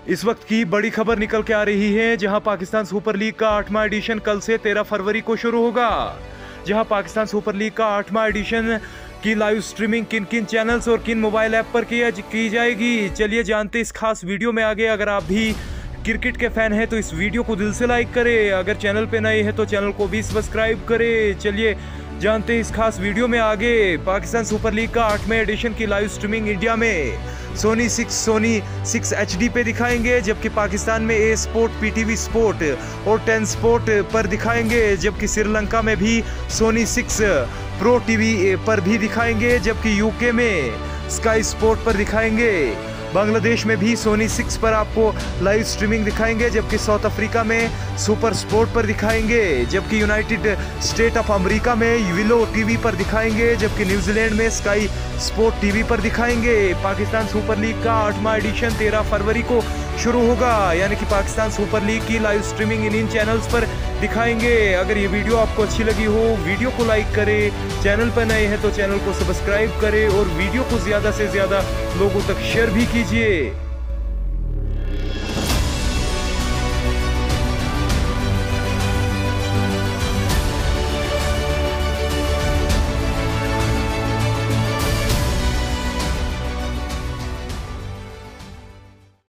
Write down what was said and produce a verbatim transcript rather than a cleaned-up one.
इस वक्त की बड़ी खबर निकल के आ रही है, जहां पाकिस्तान सुपर लीग का आठवां एडिशन कल से तेरह फरवरी को शुरू होगा। जहां पाकिस्तान सुपर लीग का आठवां एडिशन की लाइव स्ट्रीमिंग किन किन चैनल्स और किन मोबाइल ऐप पर की जाएगी, चलिए जानते इस खास वीडियो में आगे। अगर आप भी क्रिकेट के फैन हैं तो इस वीडियो को दिल से लाइक करें, अगर चैनल पे नए हैं तो चैनल को भी सब्सक्राइब करें। चलिए जानते हैं इस खास वीडियो में आगे। पाकिस्तान सुपर लीग का आठवें एडिशन की लाइव स्ट्रीमिंग इंडिया में Sony six Sony six H D पे दिखाएंगे, जबकि पाकिस्तान में ए स्पोर्ट, पीटीवी स्पोर्ट और टेन स्पोर्ट पर दिखाएंगे, जबकि श्रीलंका में भी सोनी सिक्स प्रो टीवी पर भी दिखाएंगे, जबकि यूके में स्काई स्पोर्ट पर दिखाएंगे। बांग्लादेश में भी सोनी सिक्स पर आपको लाइव स्ट्रीमिंग दिखाएंगे, जबकि साउथ अफ्रीका में सुपर स्पोर्ट पर दिखाएंगे, जबकि यूनाइटेड स्टेट ऑफ अमेरिका में विलो टीवी पर दिखाएंगे, जबकि न्यूजीलैंड में स्काई स्पोर्ट टीवी पर दिखाएंगे। पाकिस्तान सुपर लीग का आठवां एडिशन तेरह फरवरी को शुरू होगा, यानी कि पाकिस्तान सुपर लीग की लाइव स्ट्रीमिंग इन इन चैनल्स पर दिखाएंगे। अगर ये वीडियो आपको अच्छी लगी हो, वीडियो को लाइक करें, चैनल पर नए हैं तो चैनल को सब्सक्राइब करें और वीडियो को ज़्यादा से ज़्यादा लोगों तक शेयर भी कीजिए।